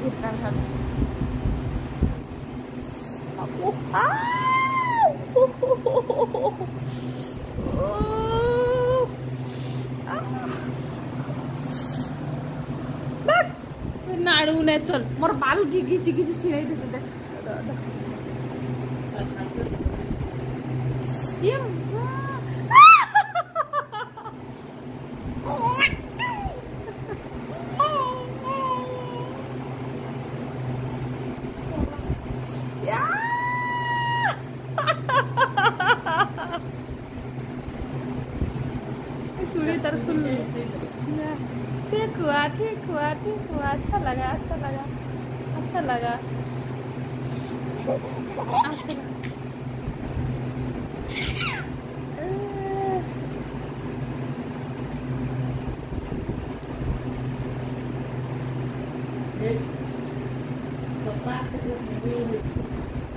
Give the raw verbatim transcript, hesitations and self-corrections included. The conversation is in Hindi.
गिरता है। नाड़ू ने तो मोर बाल की गिची गिची छिड़ाई दे दे ये ठीक हुआ ठीक हुआ ठीक हुआ अच्छा लगा अच्छा लगा अच्छा लगा अच्छा लगा।